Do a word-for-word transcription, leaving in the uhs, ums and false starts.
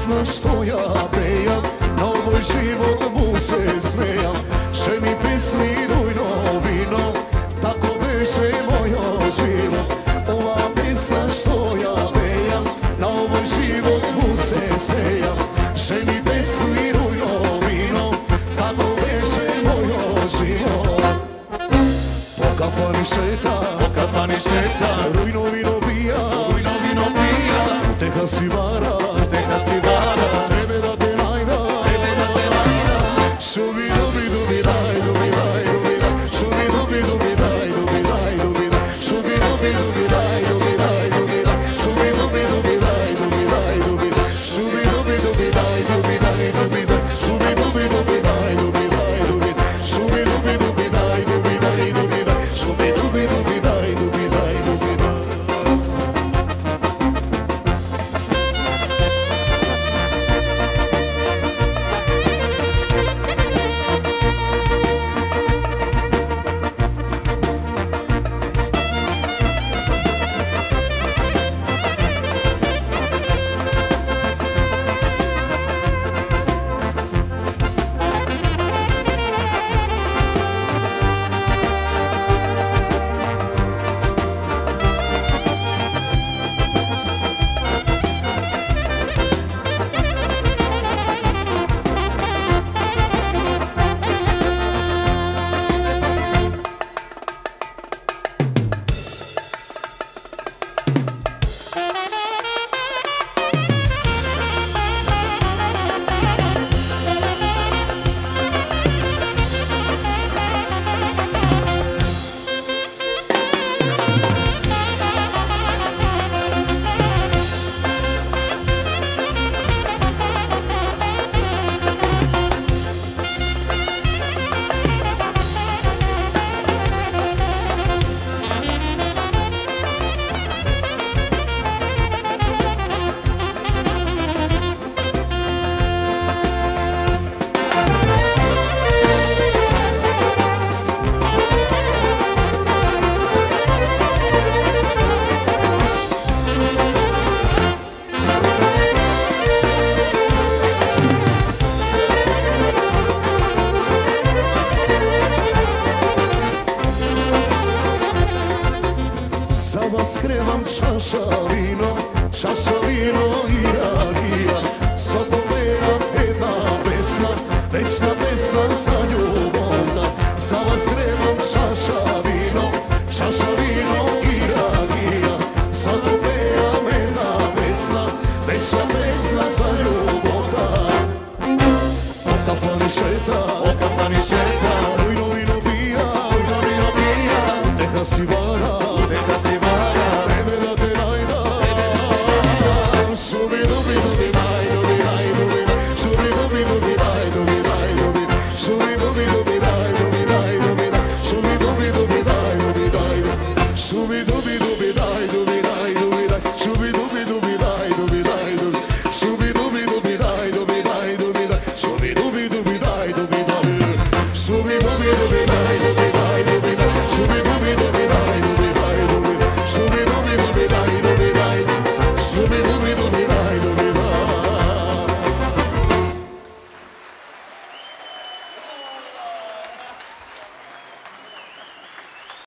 pesna što ja pejam, na ovoj život mu se smejam. Ženi pesni rujno vino, tako beže mojo život. Ova pesna što ja pejam, na ovoj život mu se smejam. Ženi pesni rujno vino, tako beže mojo život. Po kafani šeta, po kafani šeta, rujno vino pija, rujno vino pija, uteha si vara, uteha si vara, tebe da te najda, tebe da te najda. Šubi dubi dubi daj, dubi daj, dubi daj, šubi dubi dubi daj, dubi daj, dubi daj, šubi dubi dubi daj, dubi daj, dubi daj, šubi dubi dubi daj, dubi daj, dubi daj, šubi dubi dubi daj, dubi daj, dubi daj, šubi dubi dubi daj, dubi daj, dubi daj, šubi dubi dubi daj, dubi daj, dubi daj, šubi dubi dubi daj, dubi daj, dubi daj. Za vas krevam čaša vino, čaša vino i rakija. Zato pevam jedna pesna, večna pesna za ljubom da. Za vas krevam čaša vino, čaša vino i rakija. Zato pevam jedna pesna, večna pesna za ljubom da. O kafani šeta, O kafani šeta, rujno vino pija, rujno vino pija, uteha si vara, uteha si vara, tebe da te najda. Šubi dubi dubi daj, dubi daj, dubi daj, šubi dubi dubi daj, dubi daj, dubi daj, šubi dubi dubi daj, dubi daj, dubi daj, šubi dubi dubi daj, dubi daj, dubi, šubi dubi dubi daj, dubi